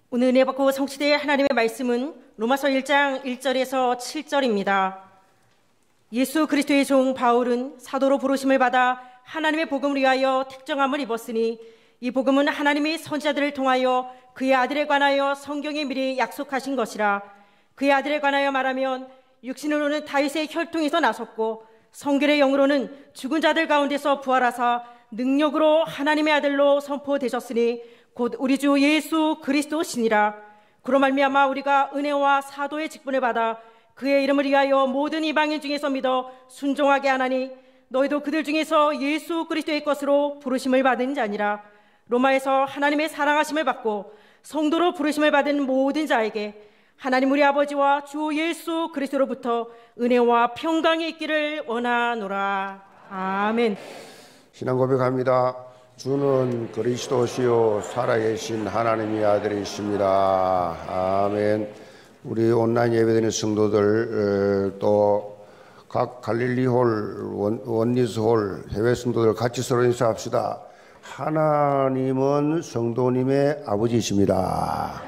오늘 은혜 받고 성취될 하나님의 말씀은 로마서 1장 1절에서 7절입니다. 예수 그리스도의 종 바울은 사도로 부르심을 받아 하나님의 복음을 위하여 특정함을 입었으니 이 복음은 하나님이 선지자들을 통하여 그의 아들에 관하여 성경에 미리 약속하신 것이라. 그의 아들에 관하여 말하면 육신으로는 다윗의 혈통에서 나섰고 성결의 영으로는 죽은 자들 가운데서 부활하사 능력으로 하나님의 아들로 선포되셨으니 곧 우리 주 예수 그리스도시니라. 그로 말미암아 우리가 은혜와 사도의 직분을 받아 그의 이름을 위하여 모든 이방인 중에서 믿어 순종하게 하나니 너희도 그들 중에서 예수 그리스도의 것으로 부르심을 받은 자니라. 로마에서 하나님의 사랑하심을 받고 성도로 부르심을 받은 모든 자에게 하나님 우리 아버지와 주 예수 그리스도로부터 은혜와 평강이 있기를 원하노라. 아멘. 신앙 고백합니다. 주는 그리스도시요 살아계신 하나님의 아들이십니다. 아멘. 우리 온라인 예배드리는 성도들 또 각 갈릴리홀, 원리스홀, 해외 성도들 같이 서로 인사합시다. 하나님은 성도님의 아버지이십니다.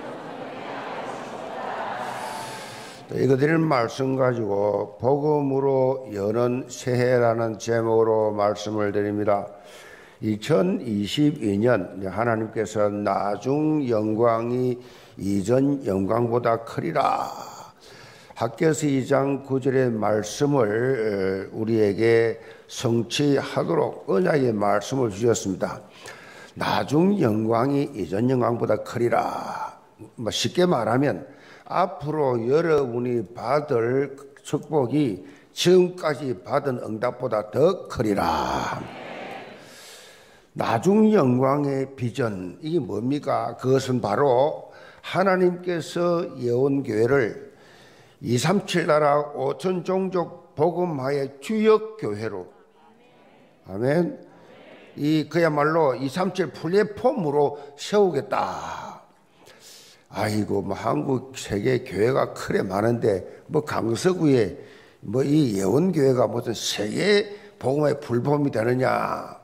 읽어드리는 말씀 가지고 복음으로 여는 새해라는 제목으로 말씀을 드립니다. 2022년 하나님께서 나중 영광이 이전 영광보다 크리라. 학개서 2장 9절의 말씀을 우리에게 성취하도록 언약의 말씀을 주셨습니다. 나중 영광이 이전 영광보다 크리라. 쉽게 말하면 앞으로 여러분이 받을 축복이 지금까지 받은 응답보다 더 크리라. 나중 영광의 비전, 이게 뭡니까? 그것은 바로 하나님께서 예언교회를 237 나라 5천 종족 복음화의 주역 교회로, 아멘. 이 그야말로 237 플랫폼으로 세우겠다. 아이고, 한국 세계 교회가 크게 많은데 강서구에 이 예언교회가 무슨 세계 복음화의 플랫폼이 되느냐?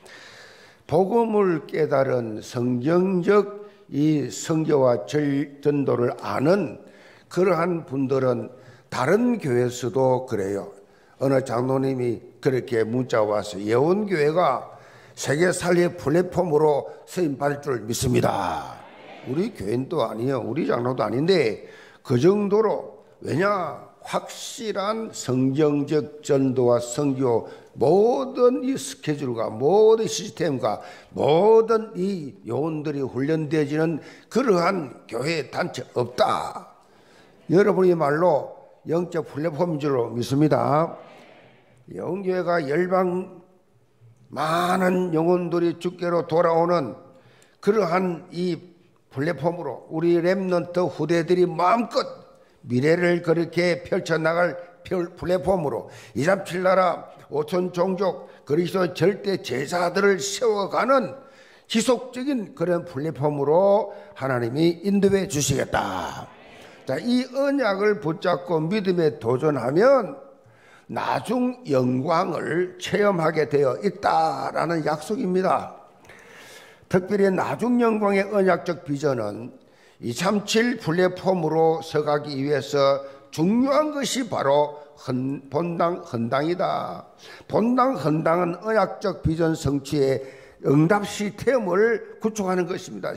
복음을 깨달은 성경적 이 성교와 전도를 아는 그러한 분들은 다른 교회에서도 그래요. 어느 장로님이 그렇게 문자 와서 예언교회가 세계 살리의 플랫폼으로 쓰임받을 줄 믿습니다. 우리 교회는 또 아니에요. 우리 장로도 아닌데 그 정도로, 왜냐? 확실한 성경적 전도와 선교 모든 이 스케줄과 모든 시스템과 모든 이 요원들이 훈련되어지는 그러한 교회 단체 없다. 여러분이 말로 영적 플랫폼인 줄 믿습니다. 영교회가 열방 많은 영혼들이 주께로 돌아오는 그러한 이 플랫폼으로 우리 렘넌트 후대들이 마음껏 미래를 그렇게 펼쳐나갈 플랫폼으로 237 나라 5천 종족 그리스도 절대 제자들을 세워가는 지속적인 그런 플랫폼으로 하나님이 인도해 주시겠다. 자, 이 언약을 붙잡고 믿음에 도전하면 나중 영광을 체험하게 되어 있다라는 약속입니다. 특별히 나중 영광의 언약적 비전은 237 플랫폼으로 서가기 위해서 중요한 것이 바로 본당 헌당이다. 본당 헌당은 언약적 비전 성취의 응답 시스템을 구축하는 것입니다.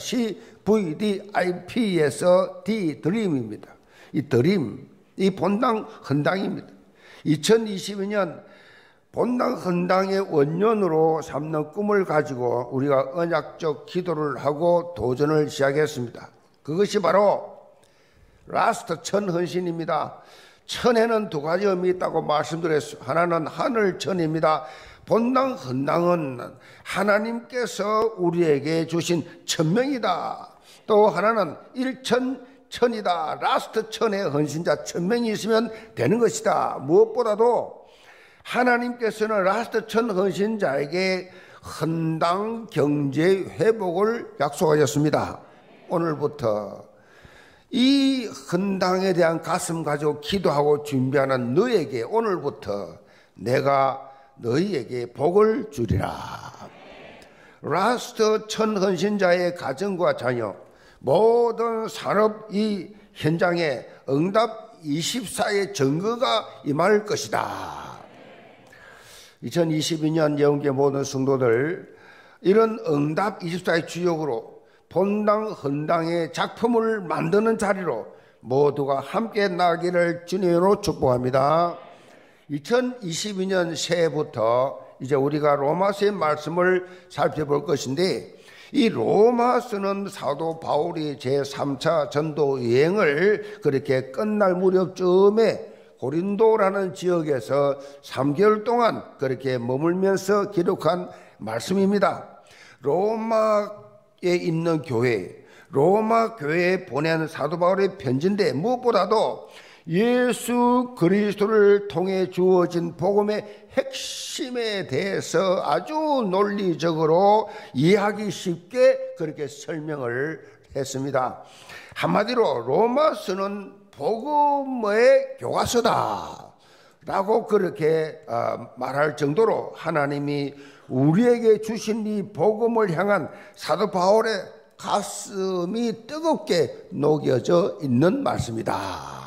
CVDIP에서 D 드림입니다. 이 드림, 이 본당 헌당입니다. 2022년 본당 헌당의 원년으로 삼는 꿈을 가지고 우리가 언약적 기도를 하고 도전을 시작했습니다. 그것이 바로 라스트 천헌신입니다. 천에는 두 가지 의미 있다고 말씀드렸어요. 하나는 하늘천입니다. 본당 헌당은 하나님께서 우리에게 주신 천명이다. 또 하나는 일천천이다. 라스트 천의 헌신자 1000명이 있으면 되는 것이다. 무엇보다도 하나님께서는 라스트 천 헌신자에게 헌당 경제 회복을 약속하셨습니다. 오늘부터 이 헌당에 대한 가슴 가지고 기도하고 준비하는 너에게 오늘부터 내가 너희에게 복을 주리라. 라스트 천 헌신자의 가정과 자녀, 모든 산업 이 현장에 응답 24의 증거가 임할 것이다. 2022년 예언계 모든 성도들, 이런 응답 24의 주역으로 본당 헌당의 작품을 만드는 자리로 모두가 함께 나기를 주님으로 축복합니다. 2022년 새해부터 이제 우리가 로마서의 말씀을 살펴볼 것인데, 이 로마서는 사도 바울이 제3차 전도 여행을 그렇게 끝날 무렵쯤에 고린도라는 지역에서 3개월 동안 그렇게 머물면서 기록한 말씀입니다. 로마에 있는 교회, 로마 교회에 보낸 사도 바울의 편지인데, 무엇보다도 예수 그리스도를 통해 주어진 복음의 핵심에 대해서 아주 논리적으로 이해하기 쉽게 그렇게 설명을 했습니다. 한마디로 로마서는 복음의 교과서다 라고 그렇게 말할 정도로 하나님이 우리에게 주신 이 복음을 향한 사도 바울의 가슴이 뜨겁게 녹여져 있는 말씀이다.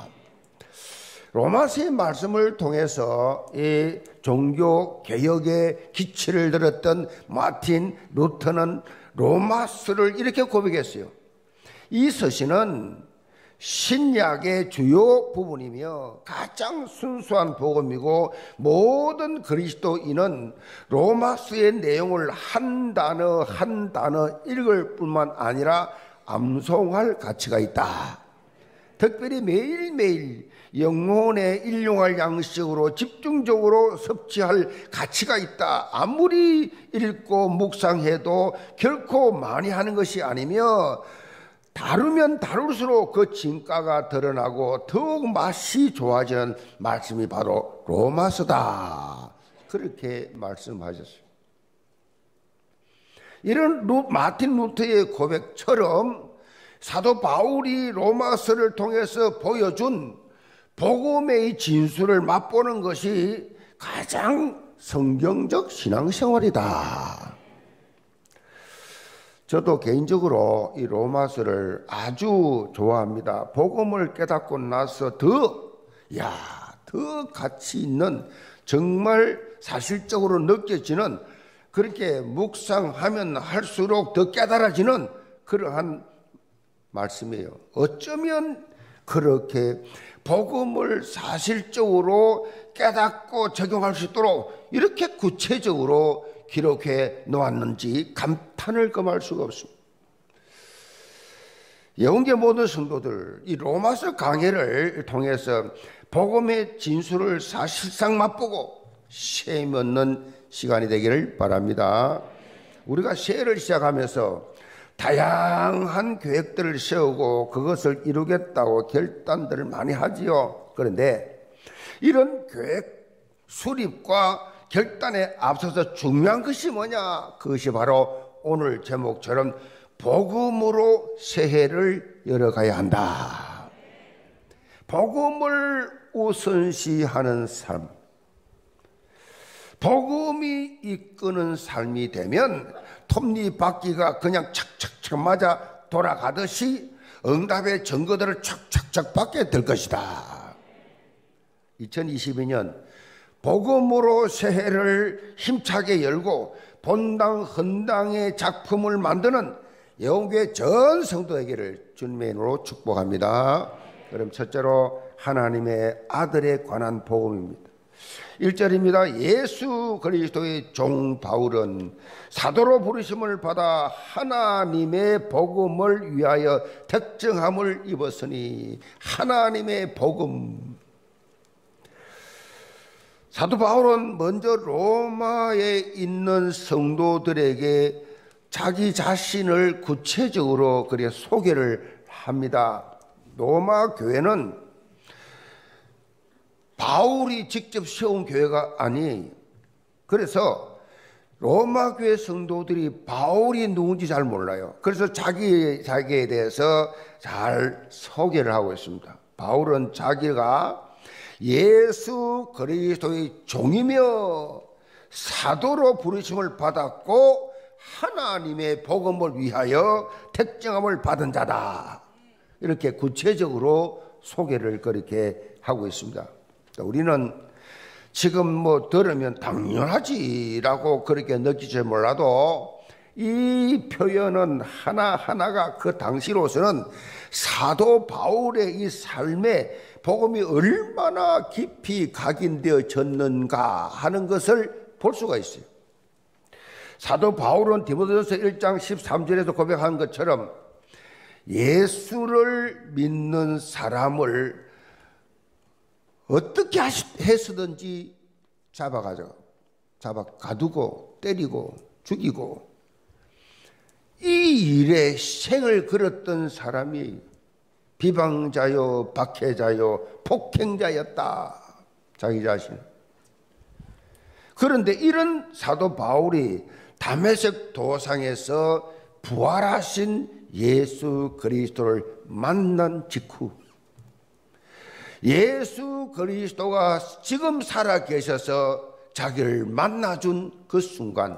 로마서의 말씀을 통해서 이 종교 개혁의 기치를 들었던 마틴 루터는 로마서를 이렇게 고백했어요. 이 서신은 신약의 주요 부분이며 가장 순수한 복음이고, 모든 그리스도인은 로마서의 내용을 한 단어 한 단어 읽을 뿐만 아니라 암송할 가치가 있다. 특별히 매일매일 영혼에 일용할 양식으로 집중적으로 섭취할 가치가 있다. 아무리 읽고 묵상해도 결코 많이 하는 것이 아니며, 다루면 다룰수록 그 진가가 드러나고 더욱 맛이 좋아지는 말씀이 바로 로마서다. 그렇게 말씀하셨어요. 이런 마틴 루터의 고백처럼 사도 바울이 로마서를 통해서 보여준 복음의 진수를 맛보는 것이 가장 성경적 신앙생활이다. 저도 개인적으로 이 로마서를 아주 좋아합니다. 복음을 깨닫고 나서 더 가치 있는, 정말 사실적으로 느껴지는, 그렇게 묵상하면 할수록 더 깨달아지는 그러한 말씀이에요. 어쩌면 그렇게 복음을 사실적으로 깨닫고 적용할 수 있도록 이렇게 구체적으로 기록해 놓았는지 감탄을 금할 수가 없습니다. 예언계 모든 성도들, 이 로마서 강해를 통해서 복음의 진수를 사실상 맛보고 셈 얻는 시간이 되기를 바랍니다. 우리가 새해를 시작하면서 다양한 계획들을 세우고 그것을 이루겠다고 결단들을 많이 하지요. 그런데 이런 계획 수립과 결단에 앞서서 중요한 것이 뭐냐? 그것이 바로 오늘 제목처럼 복음으로 새해를 열어가야 한다. 복음을 우선시하는 삶, 복음이 이끄는 삶이 되면 톱니바퀴가 그냥 착착착 맞아 돌아가듯이 응답의 증거들을 착착착 받게 될 것이다. 2022년 복음으로 새해를 힘차게 열고 본당 헌당의 작품을 만드는 예언교회 전 성도에게를 주님의 이름으로 축복합니다. 그럼 첫째로 하나님의 아들에 관한 복음입니다. 1절입니다. 예수 그리스도의 종 바울은 사도로 부르심을 받아 하나님의 복음을 위하여 택정함을 입었으니, 하나님의 복음. 사도 바울은 먼저 로마에 있는 성도들에게 자기 자신을 구체적으로 그렇게 소개를 합니다. 로마 교회는 바울이 직접 세운 교회가 아니에요. 그래서 로마 교회 성도들이 바울이 누군지 잘 몰라요. 그래서 자기에 대해서 잘 소개를 하고 있습니다. 바울은 자기가 예수 그리스도의 종이며 사도로 부르심을 받았고 하나님의 복음을 위하여 택정함을 받은 자다. 이렇게 구체적으로 소개를 그렇게 하고 있습니다. 우리는 지금 뭐 들으면 당연하지라고 그렇게 느끼지 몰라도 이 표현은 하나하나가 그 당시로서는 사도 바울의 이 삶에 복음이 얼마나 깊이 각인되어졌는가 하는 것을 볼 수가 있어요. 사도 바울은 디모데전서 1장 13절에서 고백한 것처럼 예수를 믿는 사람을 어떻게 해서든지 가두고 때리고 죽이고 이 일에 생을 걸었던 사람이 비방자요, 박해자요, 폭행자였다. 자기 자신. 그런데 이런 사도 바울이 다메섹 도상에서 부활하신 예수 그리스도를 만난 직후 예수 그리스도가 지금 살아 계셔서 자기를 만나준 그 순간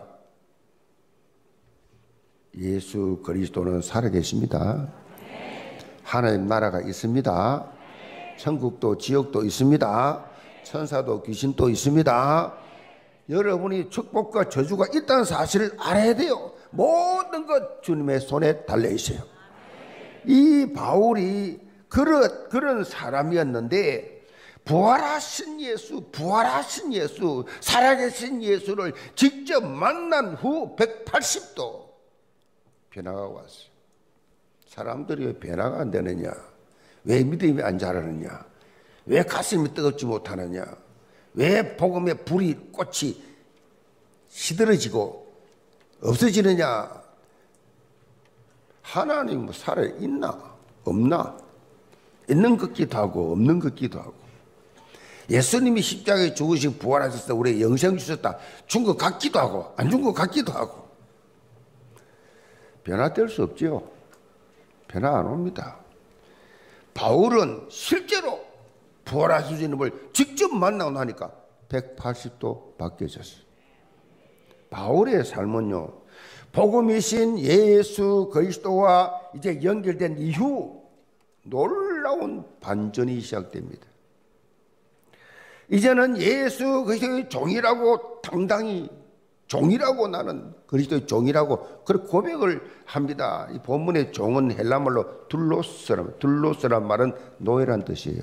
예수 그리스도는 살아 계십니다. 하나님 나라가 있습니다. 천국도 지옥도 있습니다. 천사도 귀신도 있습니다. 여러분이 축복과 저주가 있다는 사실을 알아야 돼요. 모든 것 주님의 손에 달려 있어요. 이 바울이 그런 사람이었는데 부활하신 예수, 살아계신 예수를 직접 만난 후 180도 변화가 왔어요. 사람들이 왜 변화가 안 되느냐? 왜 믿음이 안 자라느냐? 왜 가슴이 뜨겁지 못하느냐? 왜 복음의 꽃이 시들어지고 없어지느냐? 하나님 살아있나? 없나? 있는 것 같기도 하고 없는 것 같기도 하고. 예수님이 십자가에 죽으시고 부활하셨다, 우리에게 영생 주셨다, 준 것 같기도 하고 안 준 것 같기도 하고. 변화될 수 없죠. 변화 안 옵니다. 바울은 실제로 부활하신 주님을 직접 만나고 나니까 180도 바뀌어졌어요. 바울의 삶은요, 복음이신 예수 그리스도와 이제 연결된 이후 놀라운 반전이 시작됩니다. 이제는 예수 그리스도의 종이라고 당당히 종이라고, 나는 그리스도의 종이라고 그렇게 고백을 합니다. 이 본문의 종은 헬라말로 둘로스란 말은 노예란 뜻이에요.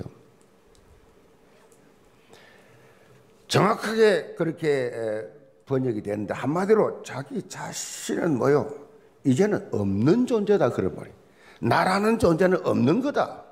정확하게 그렇게 번역이 되는데 한마디로 자기 자신은 뭐요? 이제는 없는 존재다 그런 말이에요. 나라는 존재는 없는 거다.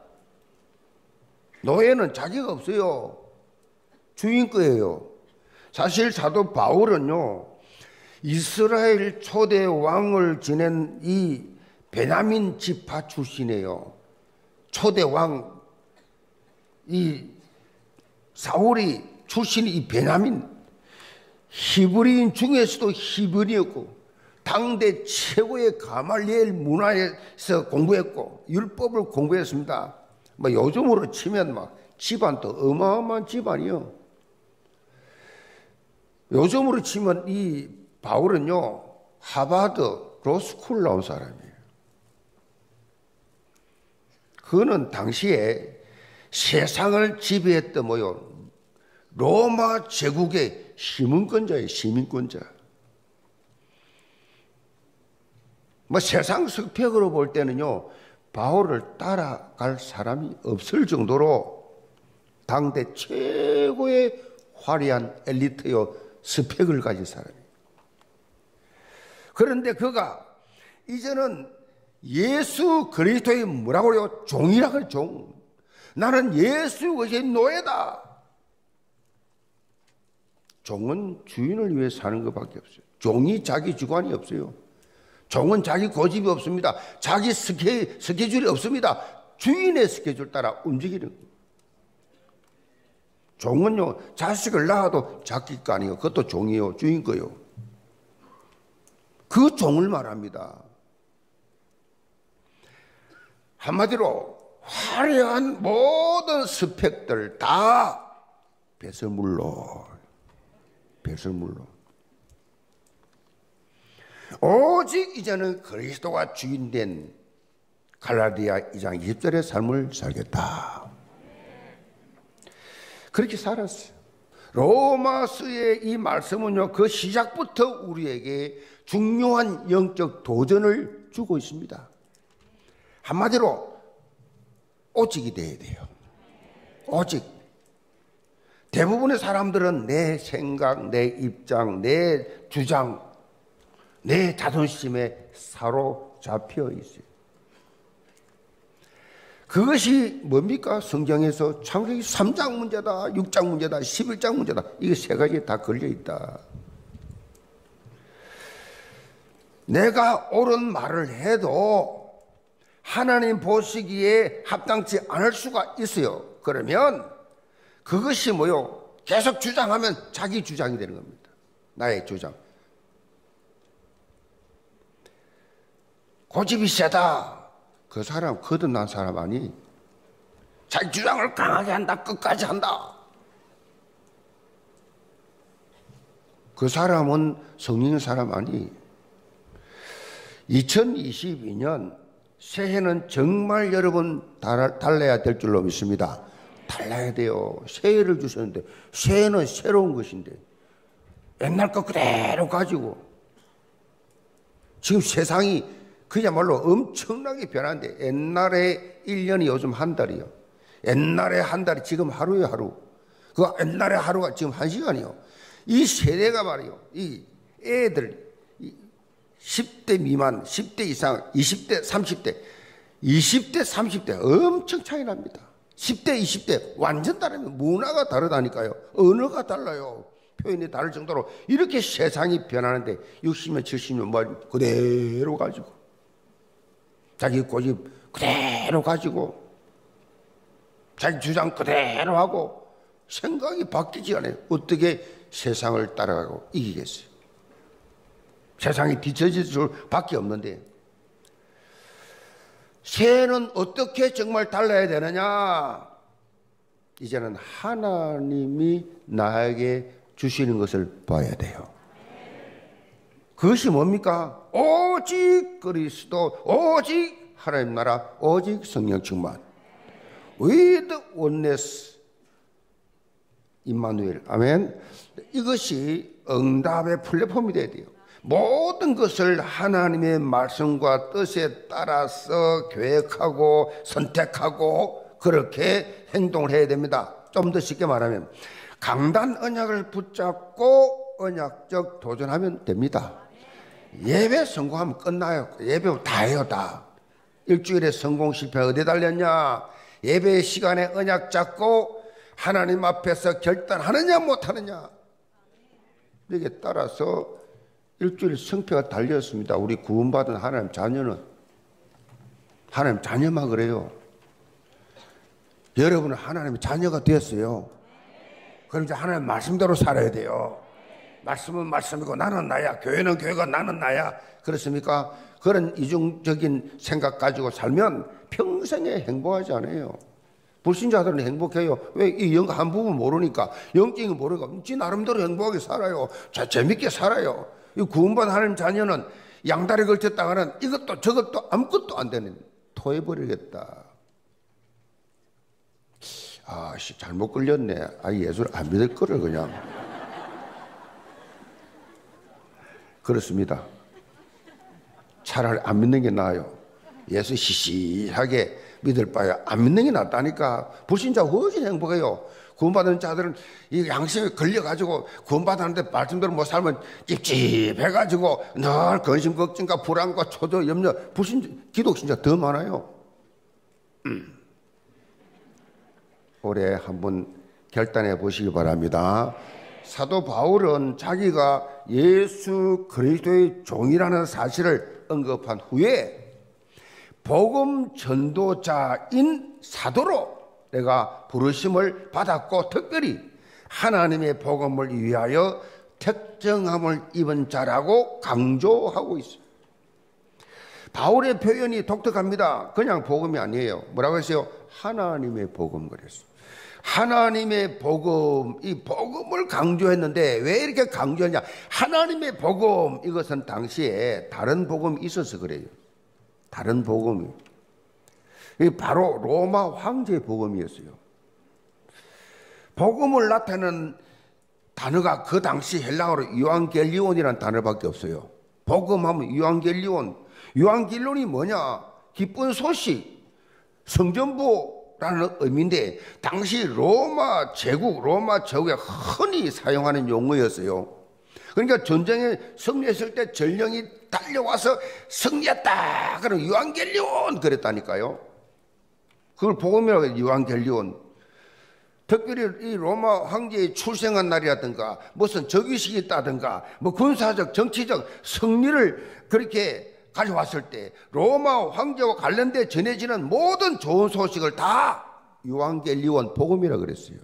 노예는 자기가 없어요. 주인 거예요. 사실 사도 바울은요, 이스라엘 초대 왕을 지낸 이 베냐민 지파 출신이에요. 초대 왕, 이 사울이 출신이 이 베냐민, 히브리인 중에서도 히브리였고 당대 최고의 가말리엘 문화에서 공부했고 율법을 공부했습니다. 뭐 요즘으로 치면 막 집안도 어마어마한 집안이요. 요즘으로 치면 이 바울은요, 하버드 로스쿨 나온 사람이에요. 그는 당시에 세상을 지배했던 로마 제국의 시민권자예요. 시민권자. 뭐 세상 스펙으로 볼 때는요, 바울을 따라갈 사람이 없을 정도로 당대 최고의 화려한 엘리트요, 스펙을 가진 사람이에요. 그런데 그가 이제는 예수 그리스도의 뭐라고 그래요? 종이라고 해요, 종. 나는 예수 그리스도의 노예다. 종은 주인을 위해 사는 것밖에 없어요. 종이 자기 주관이 없어요. 종은 자기 고집이 없습니다. 자기 스케줄이 없습니다. 주인의 스케줄 따라 움직이는 거예요. 종은요, 자식을 낳아도 자기 거 아니에요. 그것도 종이요, 주인 거요. 그 종을 말합니다. 한마디로 화려한 모든 스펙들 다 배설물로. 오직 이제는 그리스도가 주인된 갈라디아 2장 20절의 삶을 살겠다. 그렇게 살았어요. 로마서의 이 말씀은요, 그 시작부터 우리에게 중요한 영적 도전을 주고 있습니다. 한마디로 오직이 돼야 돼요. 오직. 대부분의 사람들은 내 생각, 내 입장, 내 주장, 내 자존심에 사로잡혀 있어요. 그것이 뭡니까? 성경에서 창세기 3장 문제다, 6장 문제다, 11장 문제다. 이게 세 가지에 다 걸려있다. 내가 옳은 말을 해도 하나님 보시기에 합당치 않을 수가 있어요. 그러면 그것이 뭐요? 계속 주장하면 자기 주장이 되는 겁니다. 나의 주장. 고집이 세다. 그 사람 거듭난 사람 아니? 자기 주장을 강하게 한다. 끝까지 한다. 그 사람은 성령의 사람 아니? 2022년 새해는 정말 여러분 달라야 될 줄로 믿습니다. 달라야 돼요. 새해를 주셨는데 새해는 새로운 것인데 옛날 것 그대로 가지고 지금 세상이 그야말로 엄청나게 변한데 옛날에 1년이 요즘 한 달이요. 옛날에 한 달이 지금 하루에 하루. 그 옛날에 하루가 지금 1시간이요. 이 세대가 말이요. 이 애들 10대 미만, 10대 이상, 20대, 30대, 20대, 30대 엄청 차이 납니다. 10대, 20대 완전 다릅니다. 문화가 다르다니까요. 언어가 달라요. 표현이 다를 정도로 이렇게 세상이 변하는데 60년, 70년 뭐 그대로 가지고 자기 고집 그대로 가지고 자기 주장 그대로 하고 생각이 바뀌지 않아요. 어떻게 세상을 따라가고 이기겠어요? 세상이 뒤처질 수밖에 없는데 새해는 어떻게 정말 달라야 되느냐? 이제는 하나님이 나에게 주시는 것을 봐야 돼요. 그것이 뭡니까? 오직 그리스도, 오직 하나님 나라, 오직 성령 충만. With oneness, 임마누엘. 아멘. 이것이 응답의 플랫폼이 돼야 돼요. 모든 것을 하나님의 말씀과 뜻에 따라서 계획하고 선택하고 그렇게 행동을 해야 됩니다. 좀 더 쉽게 말하면 강단 언약을 붙잡고 언약적 도전하면 됩니다. 예배 성공하면 끝나요. 예배 다 해요, 다. 일주일에 성공 실패 어디 달렸냐? 예배 시간에 언약 잡고 하나님 앞에서 결단하느냐 못하느냐. 여기에 따라서 일주일 성패가 달렸습니다. 우리 구원받은 하나님 자녀는. 하나님 자녀만 그래요. 여러분은 하나님의 자녀가 되었어요. 그럼 이제 하나님 말씀대로 살아야 돼요. 말씀은 말씀이고 나는 나야. 교회는 교회가 나는 나야. 그렇습니까? 그런 이중적인 생각 가지고 살면 평생에 행복하지 않아요. 불신자들은 행복해요. 왜? 이 영 한 부분 모르니까. 영적인 모르니까 지 나름대로 행복하게 살아요. 재밌게 살아요. 이 구원받은 하나님 자녀는 양다리 걸쳤다가는 이것도 저것도 아무것도 안 되는 토해버리겠다. 아씨 잘못 걸렸네. 예수를 안 믿을 거를 그냥. 그렇습니다. 차라리 안 믿는 게 나아요. 예수 시시하게 믿을 바에 안 믿는 게 낫다니까. 불신자 훨씬 행복해요. 구원받은 자들은 이 양심에 걸려가지고 구원받았는데 말씀대로 못 살면 찝찝해가지고 늘 근심 걱정과 불안과 초조 염려. 기독신자 더 많아요. 올해 한번 결단해 보시기 바랍니다. 사도 바울은 자기가 예수 그리스도의 종이라는 사실을 언급한 후에 복음 전도자인 사도로 내가 부르심을 받았고 특별히 하나님의 복음을 위하여 특정함을 입은 자라고 강조하고 있습니다. 바울의 표현이 독특합니다. 그냥 복음이 아니에요. 뭐라고 했어요? 하나님의 복음 그랬어요. 하나님의 복음, 이 복음을 강조했는데 왜 이렇게 강조하냐? 하나님의 복음, 이것은 당시에 다른 복음이 있어서 그래요. 다른 복음이. 바로 로마 황제의 복음이었어요. 복음을 나타내는 단어가 그 당시 헬라어로 유앙겔리온이라는 단어밖에 없어요. 복음하면 유앙겔리온. 유앙겔리온이 뭐냐? 기쁜 소식, 성전부라는 의미인데 당시 로마 제국에 흔히 사용하는 용어였어요. 그러니까 전쟁에 승리했을 때 전령이 달려와서 승리했다 그럼 유앙겔리온 그랬다니까요. 그걸 복음이라고 해요. 유앙겔리온. 특별히 이 로마 황제의 출생한 날이라든가 무슨 즉위식이 있다든가 뭐 군사적 정치적 승리를 그렇게 가져왔을 때 로마 황제와 관련돼 전해지는 모든 좋은 소식을 다 유앙겔리온 복음이라고 그랬어요.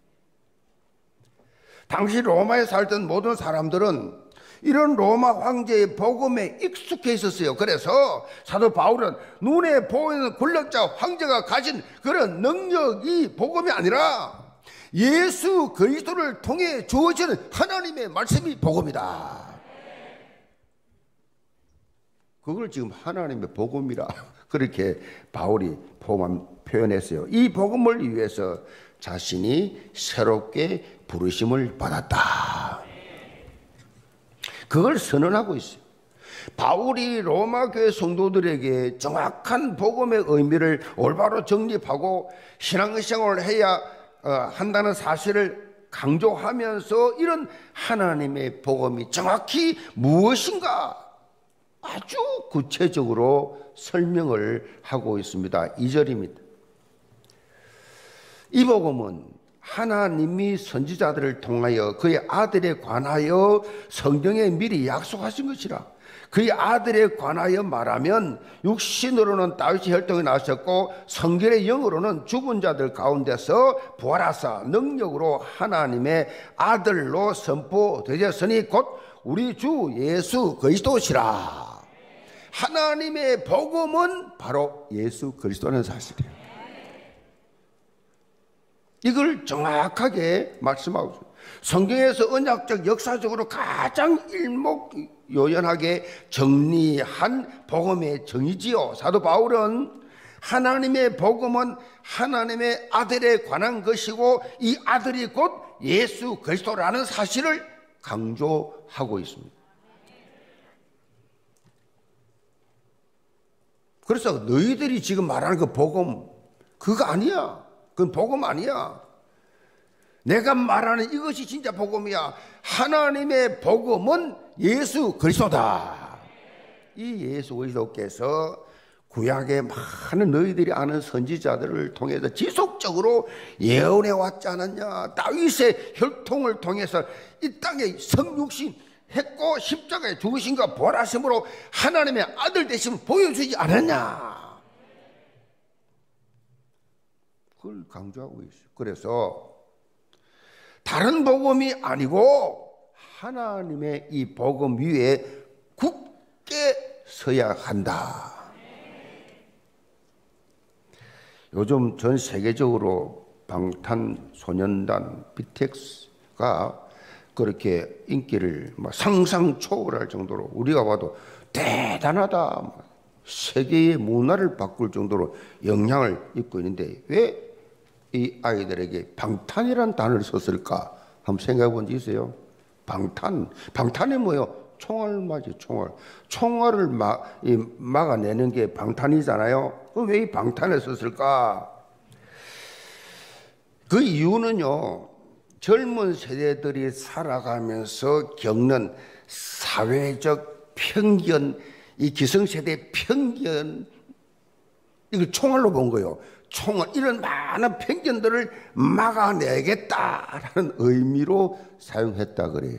당시 로마에 살던 모든 사람들은 이런 로마 황제의 복음에 익숙해 있었어요. 그래서 사도 바울은 눈에 보이는 권력자 황제가 가진 그런 능력이 복음이 아니라 예수 그리스도를 통해 주어지는 하나님의 말씀이 복음이다. 그걸 지금 하나님의 복음이라 그렇게 바울이 표현했어요. 이 복음을 위해서 자신이 새롭게 부르심을 받았다. 그걸 선언하고 있어요. 바울이 로마 교회 성도들에게 정확한 복음의 의미를 올바로 정립하고 신앙생활을 해야 한다는 사실을 강조하면서 이런 하나님의 복음이 정확히 무엇인가 아주 구체적으로 설명을 하고 있습니다. 2절입니다. 이 복음은 하나님이 선지자들을 통하여 그의 아들에 관하여 성경에 미리 약속하신 것이라. 그의 아들에 관하여 말하면 육신으로는 다윗의 혈통이 나셨고 성결의 영으로는 죽은 자들 가운데서 부활하사 능력으로 하나님의 아들로 선포되셨으니 곧 우리 주 예수 그리스도시라. 하나님의 복음은 바로 예수 그리스도라는 사실이에요. 이걸 정확하게 말씀하고 있습니다. 성경에서 언약적 역사적으로 가장 일목요연하게 정리한 복음의 정의지요. 사도 바울은 하나님의 복음은 하나님의 아들에 관한 것이고 이 아들이 곧 예수 그리스도라는 사실을 강조하고 있습니다. 그래서 너희들이 지금 말하는 그 복음 그거 아니야. 그건 복음 아니야. 내가 말하는 이것이 진짜 복음이야. 하나님의 복음은 예수 그리스도다. 이 예수 그리스도께서 구약의 많은 너희들이 아는 선지자들을 통해서 지속적으로 예언해 왔지 않았냐. 다윗의 혈통을 통해서 이 땅에 성육신 했고 십자가에 죽으신과 부활하심으로 하나님의 아들 되심을 보여주지 않았냐. 그걸 강조하고 있어요. 그래서 다른 복음이 아니고 하나님의 이 복음 위에 굳게 서야 한다. 요즘 전 세계적으로 방탄소년단 BTS가 그렇게 인기를 상상 초월할 정도로 우리가 봐도 대단하다. 세계의 문화를 바꿀 정도로 영향을 입고 있는데 왜 이 아이들에게 방탄이라는 단어를 썼을까? 한번 생각해 본 적 있어요? 방탄이 뭐예요? 총알맞이 총알. 총알을 막아내는 게 방탄이잖아요. 왜 이 방탄을 썼을까? 그 이유는요, 젊은 세대들이 살아가면서 겪는 사회적 편견, 이 기성세대의 편견, 이걸 총알로 본 거예요. 총알, 이런 많은 편견들을 막아내겠다라는 의미로 사용했다 그래요.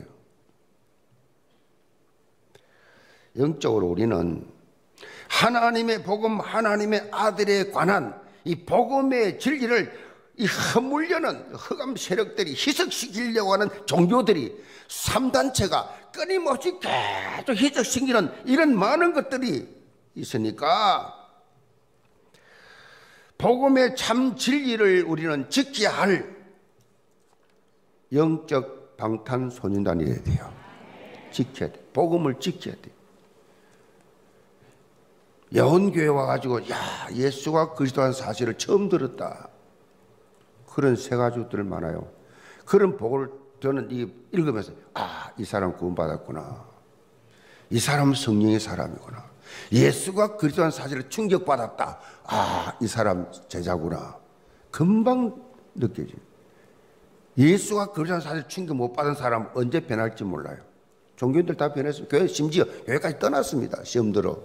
영적으로 우리는 하나님의 복음, 하나님의 아들에 관한 이 복음의 진리를 이 허물려는 흑암 세력들이 희석시키려고 하는 종교들이 3단체가 끊임없이 계속 희석시키는 이런 많은 것들이 있으니까 복음의 참 진리를 우리는 지켜야 할 영적 방탄소년단이 돼야 돼요. 지켜야 돼. 복음을 지켜야 돼. 예언교회 와가지고 야 예수가 그리스도라는 사실을 처음 들었다. 그런 새 가족들 많아요. 그런 복을 저는 읽으면서 이 사람 구원받았구나. 이 사람은 성령의 사람이구나. 예수가 그리스도라는 사실을 충격받았다. 이 사람 제자구나. 금방 느껴져요. 예수가 그리스도라는 사실을 충격 못 받은 사람은 언제 변할지 몰라요. 종교인들 다 변했어요. 교회 심지어 교회까지 떠났습니다. 시험 들어.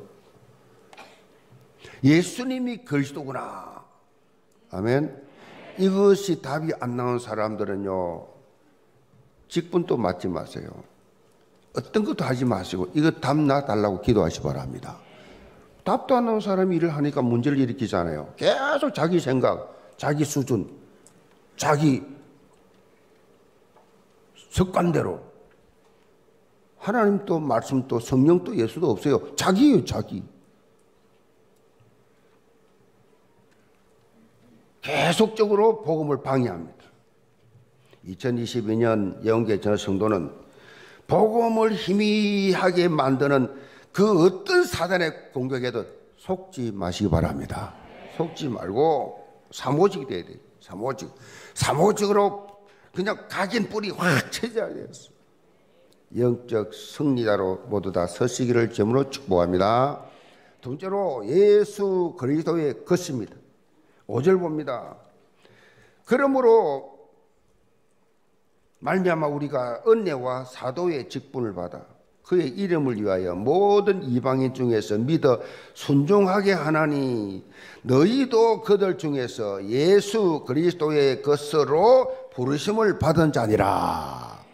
예수님이 그리스도구나. 아멘. 이것이 답이 안 나온 사람들은요, 직분도 맞지 마세요. 어떤 것도 하지 마시고 이거 답 놔달라고 기도하시 바랍니다. 답도 안 나온 사람이 일을 하니까 문제를 일으키잖아요. 계속 자기 생각, 자기 수준, 자기 습관대로. 하나님도 말씀도 성령도 예수도 없어요. 자기예요, 자기. 계속적으로 복음을 방해합니다. 2022년 예언교회 전 성도는 복음을 희미하게 만드는 그 어떤 사단의 공격에도 속지 마시기 바랍니다. 속지 말고 사모직이 돼야 돼요. 사모직으로 그냥 각인 뿌리 확 쳐져야 돼요. 영적 승리자로 모두 다 서시기를 점으로 축복합니다. 두 번째로 예수 그리스도의 것입니다. 5절 봅니다. 그러므로 말미암아 우리가 은혜와 사도의 직분을 받아 그의 이름을 위하여 모든 이방인 중에서 믿어 순종하게 하나니 너희도 그들 중에서 예수 그리스도의 것으로 부르심을 받은 자니라.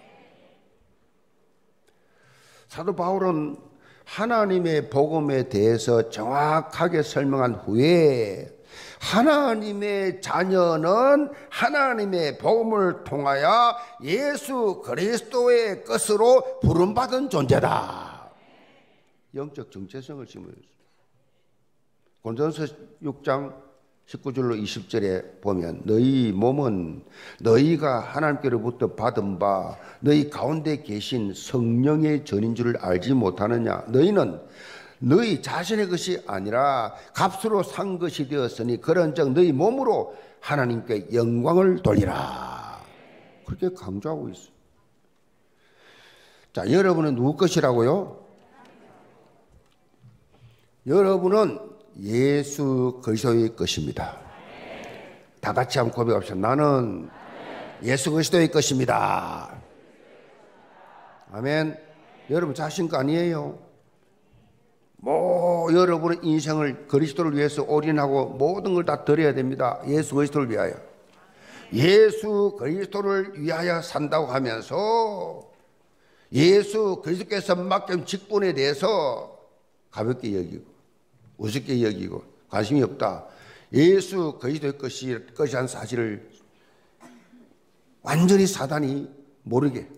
사도 바울은 하나님의 복음에 대해서 정확하게 설명한 후에 하나님의 자녀는 하나님의 복음을 통하여 예수 그리스도의 것으로 부름받은 존재다. 영적 정체성을 심어줬어요. 고린도전서 6장 19절로 20절에 보면 너희 몸은 너희가 하나님께로부터 받은 바 너희 가운데 계신 성령의 전인 줄을 알지 못하느냐. 너희는 너희 자신의 것이 아니라 값으로 산 것이 되었으니 그런즉 너희 몸으로 하나님께 영광을 돌리라. 그렇게 강조하고 있어요. 자, 여러분은 누구 것이라고요? 여러분은 예수 그리스도의 것입니다. 다 같이 한번 고백합시다. 나는 예수 그리스도의 것입니다. 아멘. 여러분 자신 거 아니에요? 여러분의 인생을 그리스도를 위해서 올인하고 모든 걸 다 드려야 됩니다. 예수 그리스도를 위하여. 예수 그리스도를 위하여 산다고 하면서 예수 그리스도께서 맡긴 직분에 대해서 가볍게 여기고 우습게 여기고 관심이 없다. 예수 그리스도의 것이라는 사실을 완전히 사단이 모르게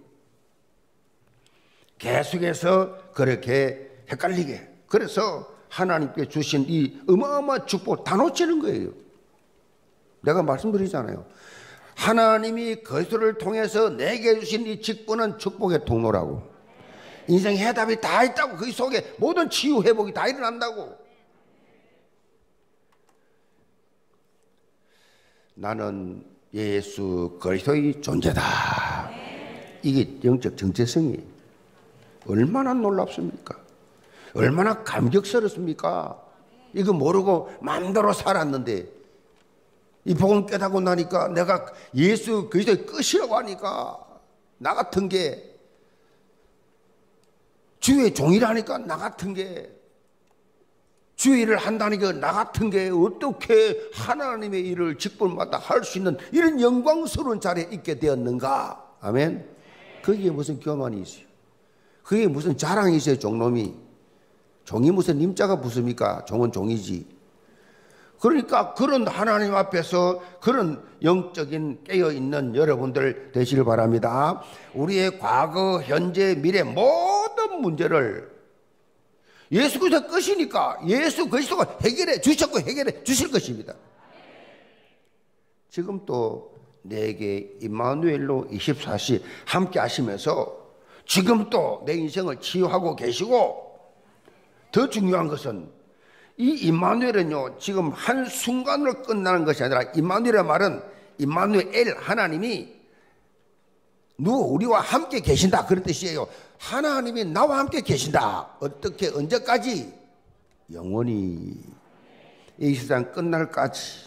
계속해서 그렇게 헷갈리게. 그래서 하나님께 주신 이 어마어마한 축복을 다 놓치는 거예요. 내가 말씀드리잖아요. 하나님이 그리스도를 통해서 내게 주신 이 직분은 축복의 통로라고. 인생 해답이 다 있다고. 그 속에 모든 치유 회복이 다 일어난다고. 나는 예수 그리스도의 존재다. 이게 영적 정체성이 얼마나 놀랍습니까? 얼마나 감격스럽습니까? 이거 모르고 마음대로 살았는데 이 복음 깨닫고 나니까 내가 예수 그리스도의 끝이라고 하니까 나 같은 게 주의 종이라니까 나 같은 게 주의 일을 한다니까 나 같은 게 어떻게 하나님의 일을 직분마다 할 수 있는 이런 영광스러운 자리에 있게 되었는가? 아멘. 거기에 무슨 교만이 있어요? 그게 무슨 자랑이 있어요? 종놈이. 종이 무슨 님자가 붙습니까? 종은 종이지. 그러니까 그런 하나님 앞에서 그런 영적인 깨어있는 여러분들 되시길 바랍니다. 우리의 과거, 현재, 미래 모든 문제를 예수 그리스도 끝이니까 예수 그리스도가 해결해 주셨고 해결해 주실 것입니다. 지금 또 내게 임마누엘로 24시 함께 하시면서 지금 또 내 인생을 치유하고 계시고, 더 중요한 것은 이 임마누엘은요 지금 한순간으로 끝나는 것이 아니라, 임마누엘의 말은 임마누엘, 하나님이 우리와 함께 계신다 그런 뜻이에요. 하나님이 나와 함께 계신다. 어떻게, 언제까지? 영원히, 이 세상 끝날까지.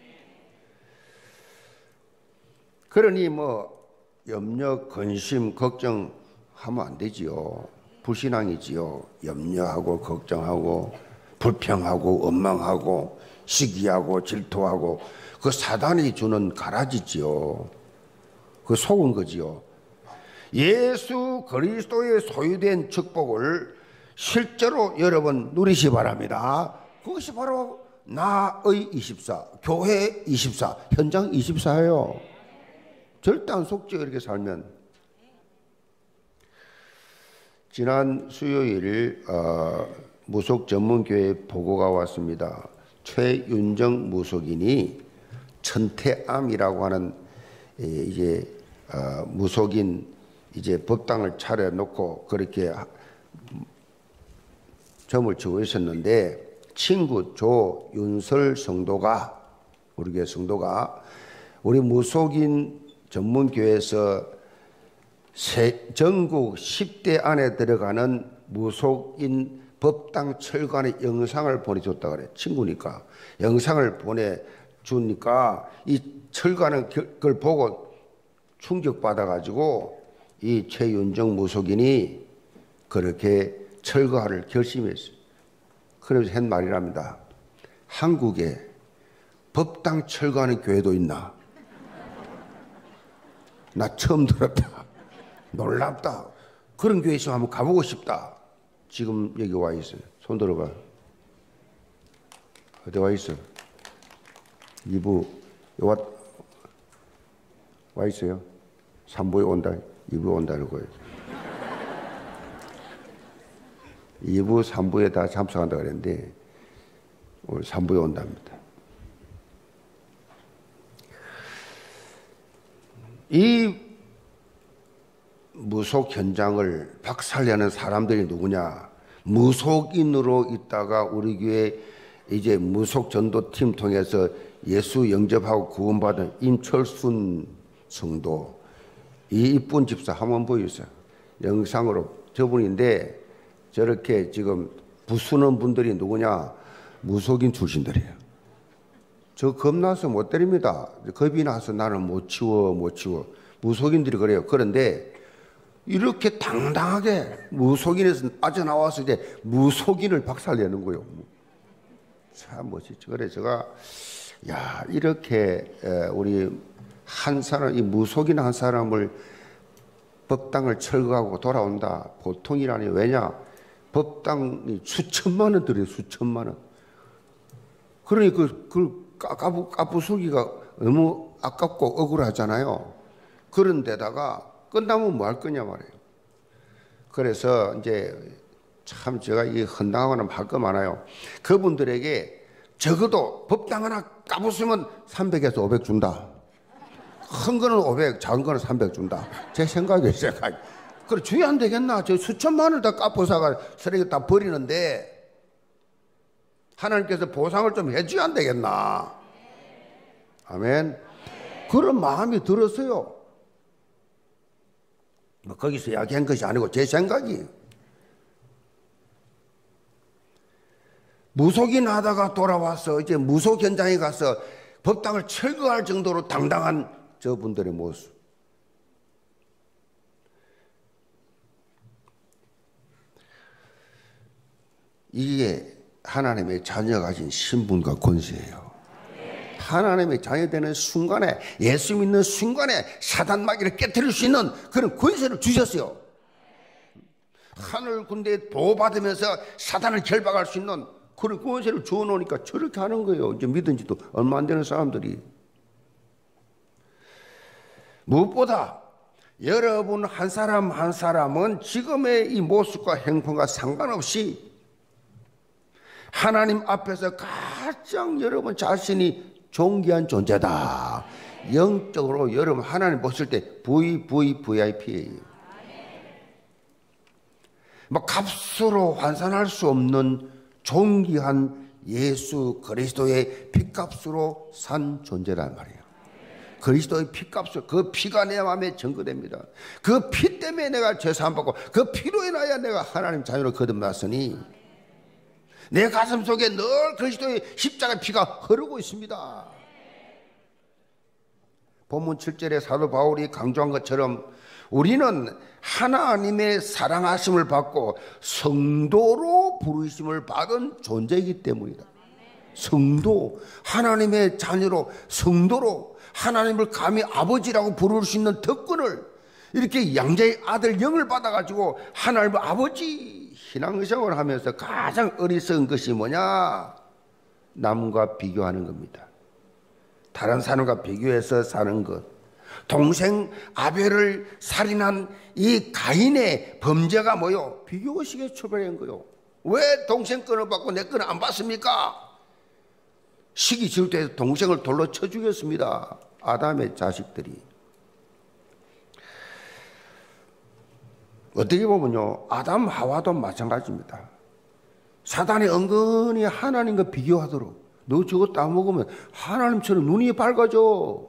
그러니 뭐 염려, 근심, 걱정하면 안 되지요. 불신앙이지요. 염려하고 걱정하고 불평하고 원망하고 시기하고 질투하고, 그 사단이 주는 가라지지요. 그 속은 거지요. 예수 그리스도의 소유된 축복을 실제로 여러분 누리시 바랍니다. 그것이 바로 나의 24, 교회 24, 현장 24예요. 절대 안 속지, 이렇게 살면. 지난 수요일 무속 전문교회 보고가 왔습니다. 최윤정 무속인이 천태암이라고 하는 이제 무속인 이제 법당을 차려놓고 그렇게 점을 치고 있었는데, 친구 조윤설 성도가, 우리 교회 성도가 우리 무속인 전문교회에서 전국 10대 안에 들어가는 무속인 법당 철관의 영상을 보내줬다 그래. 친구니까 영상을 보내주니까 이 철관은 그걸 보고 충격받아가지고 이 최윤정 무속인이 그렇게 철거를 결심했어요. 그래서 한 말이랍니다. 한국에 법당 철거하는 교회도 있나? 나 처음 들었다. 놀랍다. 그런 교회 있으면 한번 가보고 싶다. 지금 여기 와 있어요. 손 들어봐. 어디 와 있어? 2부 와 있어요. 3부에 온다. 2부에 온다는 거예요. 2부, 3부에 다 참석한다 그랬는데 오늘 3부에 온답니다. 이 무속 현장을 박살내는 사람들이 누구냐? 무속인으로 있다가 우리 교회 이제 무속 전도팀 통해서 예수 영접하고 구원받은 임철순 성도, 이 이쁜 집사 한번 보여주세요. 영상으로 저분인데 저렇게 지금 부수는 분들이 누구냐? 무속인 출신들이에요. 저 겁나서 못 때립니다. 겁이 나서 나는 못 치워. 무속인들이 그래요. 그런데 이렇게 당당하게 무속인에서 빠져나와서 이제 무속인을 박살내는 거예요. 참 멋있죠. 그래 제가 이렇게 우리 한 사람, 이 무속인 한 사람을 법당을 철거하고 돌아온다. 보통이라니. 왜냐? 법당이 수천만 원 들여요. 수천만 원. 그러니 그 까부수기가 너무 아깝고 억울하잖아요. 그런데다가 끝나면 뭐 할 거냐 말이에요. 그래서 이제 참 제가 이 헌당하고는 할 거 많아요. 그분들에게 적어도 법당 하나 까부수면 300에서 500 준다. 큰 거는 500, 작은 거는 300 준다. 제 생각이에요. 그래 주의 안 되겠나? 저 수천만 원을 다 까부사가 쓰레기 다 버리는데 하나님께서 보상을 좀 해줘야 안 되겠나? 아멘. 그런 마음이 들었어요. 뭐 거기서 이야기한 것이 아니고 제 생각이. 무속인 하다가 돌아와서 이제 무속 현장에 가서 법당을 철거할 정도로 당당한 저분들의 모습. 이게 하나님의 자녀가 가진 신분과 권세예요. 하나님의 자녀 되는 순간에, 예수 믿는 순간에 사단 마귀를 깨뜨릴 수 있는 그런 권세를 주셨어요. 하늘 군대에 보호받으면서 사단을 결박할 수 있는 그런 권세를 주어놓으니까 저렇게 하는 거예요. 이제 믿은 지도 얼마 안 되는 사람들이. 무엇보다 여러분 한 사람 한 사람은 지금의 이 모습과 행동과 상관없이 하나님 앞에서 가장 여러분 자신이 존귀한 존재다. 영적으로 여러분 하나님 보실 때 VVVIP예요. 뭐 값으로 환산할 수 없는 존귀한 예수 그리스도의 피값으로 산 존재란 말이에요. 그리스도의 피값을, 그 피가 내 마음에 증거됩니다. 그 피 때문에 내가 죄사함 받고 그 피로 인하여 내가 하나님 자녀로 거듭났으니 내 가슴 속에 늘 그리스도의 십자가의 피가 흐르고 있습니다. 본문 7절에 사도 바울이 강조한 것처럼 우리는 하나님의 사랑하심을 받고 성도로 부르심을 받은 존재이기 때문이다. 성도, 하나님의 자녀로, 성도로 하나님을 감히 아버지라고 부를 수 있는 특권을 이렇게 양자의 아들 영을 받아가지고 하나님을 아버지 신앙생활을 하면서 가장 어리석은 것이 뭐냐? 남과 비교하는 겁니다. 다른 사람과 비교해서 사는 것. 동생 아벨을 살인한 이 가인의 범죄가 뭐요? 비교의식에 출발한 거요. 왜 동생 건을 받고 내 건을 안 받습니까? 시기 질투해서 동생을 돌로 쳐 죽였습니다. 아담의 자식들이. 어떻게 보면요, 아담 하와도 마찬가지입니다. 사단이 은근히 하나님과 비교하도록 너 저거 따먹으면 하나님처럼 눈이 밝아져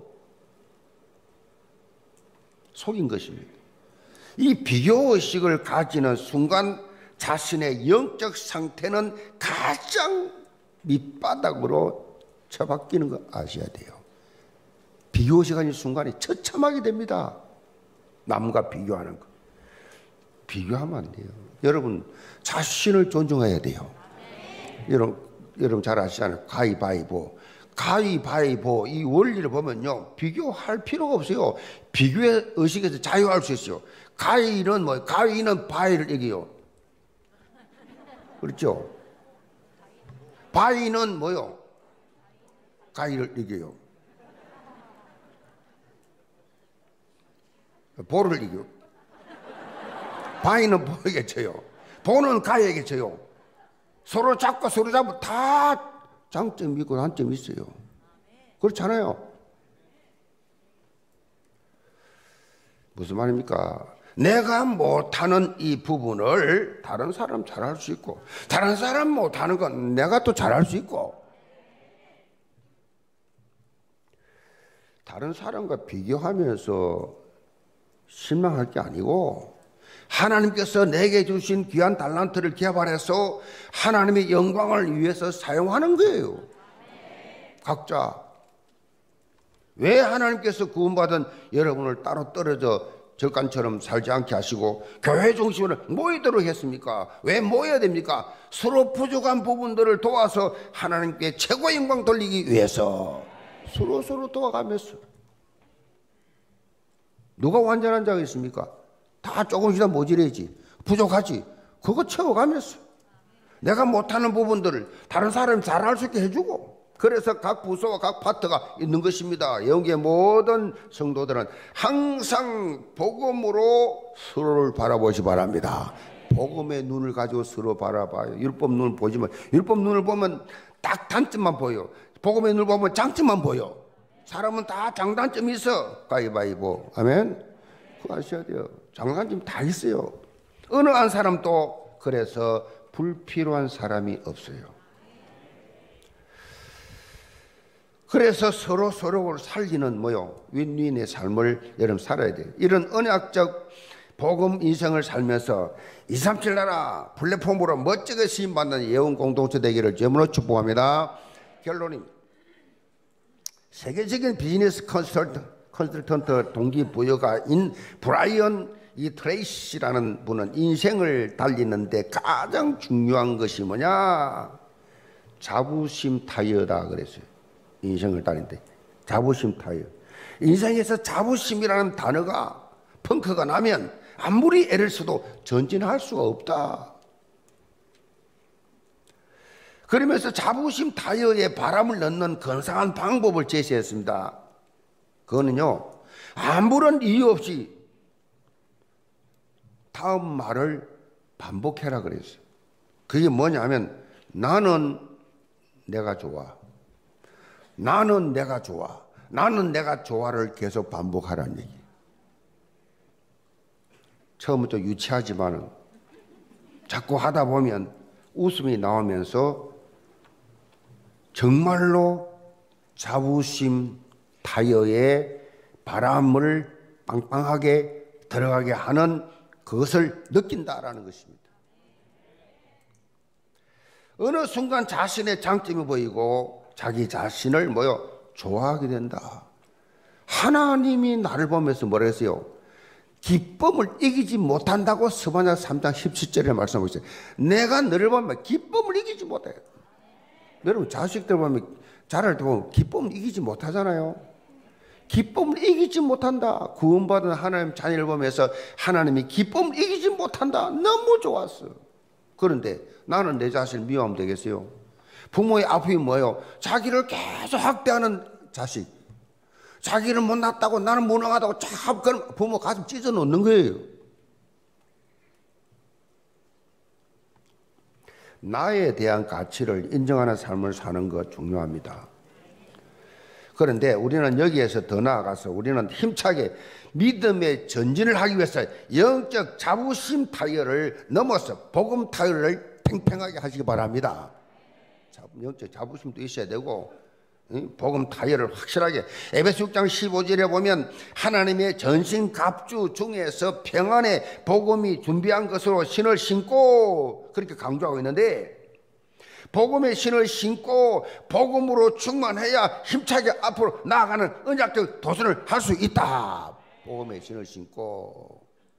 속인 것입니다. 이 비교의식을 가지는 순간 자신의 영적 상태는 가장 밑바닥으로 처박히는 거 아셔야 돼요. 비교의식 가진 순간에 처참하게 됩니다. 남과 비교하는 거. 비교하면 안 돼요. 여러분 자신을 존중해야 돼요. 여러분 잘 아시잖아요. 가위바위보. 가위바위보 이 원리를 보면요, 비교할 필요가 없어요. 비교의 의식에서 자유할 수 있어요. 가위는 뭐, 가위는 바위를 이겨요. 그렇죠? 바위는 뭐요? 가위를 이겨요. 보를 이겨요. 바위는 보에게 져요. 보는 가위에게 져요. 서로 잡고 서로 잡고 다 장점이 있고 단점이 있어요. 그렇잖아요. 무슨 말입니까? 내가 못하는 이 부분을 다른 사람 잘할 수 있고 다른 사람 못하는 건 내가 또 잘할 수 있고 다른 사람과 비교하면서 실망할 게 아니고 하나님께서 내게 주신 귀한 달란트를 개발해서 하나님의 영광을 위해서 사용하는 거예요. 각자. 왜 하나님께서 구원받은 여러분을 따로 떨어져 절간처럼 살지 않게 하시고 교회 중심으로 모이도록 했습니까? 왜 모여야 됩니까? 서로 부족한 부분들을 도와서 하나님께 최고의 영광 돌리기 위해서 서로 도와가면서. 누가 완전한 자가 있습니까? 다 조금씩 다 모자라지, 부족하지. 그거 채워가면서 내가 못하는 부분들을 다른 사람이 잘할 수 있게 해주고, 그래서 각 부서와 각 파트가 있는 것입니다. 영계의 모든 성도들은 항상 복음으로 서로를 바라보시 바랍니다. 복음의 눈을 가지고 서로 바라봐요. 율법 눈을 보지만 율법 눈을 보면 딱 단점만 보여. 복음의 눈을 보면 장점만 보여. 사람은 다 장단점이 있어. 가위바위보. 아멘. 그거 아셔야 돼요. 장단점이 다 있어요. 어느 한 사람도 그래서 불필요한 사람이 없어요. 그래서 서로를 살리는 윈윈의 삶을 여러분 살아야 돼요. 이런 언약적 복음 인생을 살면서 237 나라 플랫폼으로 멋지게 쓰임받는 예언 공동체 되기를 주님으로 축복합니다. 결론입니다. 세계적인 비즈니스 컨설턴트 동기부여가인 브라이언 트레이시라는 분은 인생을 달리는데 가장 중요한 것이 뭐냐? 자부심 타이어다 그랬어요. 인생을 달리는데 자부심 타이어. 인생에서 자부심이라는 단어가 펑크가 나면 아무리 애를 써도 전진할 수가 없다. 그러면서 자부심 타이어에 바람을 넣는 건강한 방법을 제시했습니다. 그거는요, 아무런 이유 없이 다음 말을 반복해라 그랬어요. 그게 뭐냐면 나는 내가 좋아. 나는 내가 좋아. 나는 내가 좋아를 계속 반복하라는 얘기. 처음부터 유치하지만 자꾸 하다 보면 웃음이 나오면서 정말로 자부심 타이어에 바람을 빵빵하게 들어가게 하는 그것을 느낀다라는 것입니다. 어느 순간 자신의 장점이 보이고 자기 자신을 좋아하게 된다. 하나님이 나를 보면서 뭐라 했어요? 기쁨을 이기지 못한다고 스바냐 3장 17절에 말씀하고 있어요. 내가 너를 보면 기쁨을 이기지 못해. 여러분 자식들 보면 자랄 때 보면 기쁨을 이기지 못하잖아요. 기쁨을 이기지 못한다. 구원받은 하나님 자녀를 보면서 하나님이 기쁨을 이기지 못한다. 너무 좋았어. 그런데 나는 내 자신을 미워하면 되겠어요? 부모의 아픔이 뭐예요? 자기를 계속 학대하는 자식. 자기는 못났다고 나는 무능하다고 쫙 부모 가슴 찢어 놓는 거예요. 나에 대한 가치를 인정하는 삶을 사는 것 중요합니다. 그런데 우리는 여기에서 더 나아가서 우리는 힘차게 믿음의 전진을 하기 위해서 영적 자부심 타이어를 넘어서 복음 타이어를 팽팽하게 하시기 바랍니다. 영적 자부심도 있어야 되고 복음 타이어를 확실하게 에베소 6장 15절에 보면 하나님의 전신 갑주 중에서 평안의 복음이 준비한 것으로 신을 신고 그렇게 강조하고 있는데 복음의 신을 신고 복음으로 충만해야 힘차게 앞으로 나아가는 언약적 도전을 할 수 있다. 복음의 신을 신고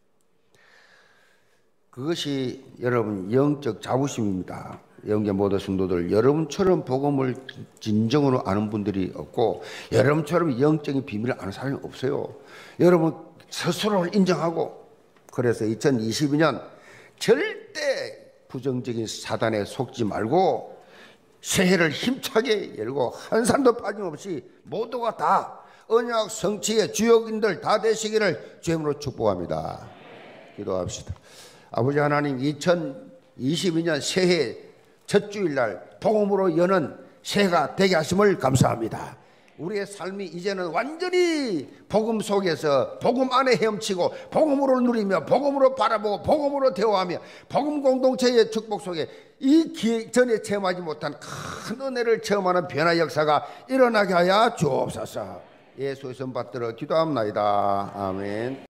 그것이 여러분 영적 자부심입니다. 영계 모든 성도들 여러분처럼 복음을 진정으로 아는 분들이 없고 여러분처럼 영적인 비밀을 아는 사람이 없어요. 여러분 스스로를 인정하고 그래서 2022년 절대 부정적인 사단에 속지 말고 새해를 힘차게 열고 한 사람도 빠짐없이 모두가 다 언약 성취의 주역인들 다 되시기를 주님으로 축복합니다. 기도합시다. 아버지 하나님 2022년 새해 첫 주일날 복음으로 여는 새해가 되게 하심을 감사합니다. 우리의 삶이 이제는 완전히 복음 속에서 복음 안에 헤엄치고 복음으로 누리며 복음으로 바라보고 복음으로 대화하며 복음 공동체의 축복 속에 이 기회 전에 체험하지 못한 큰 은혜를 체험하는 변화 역사가 일어나게 하여 주옵소서. 예수의 손 받들어 기도합니다. 아멘.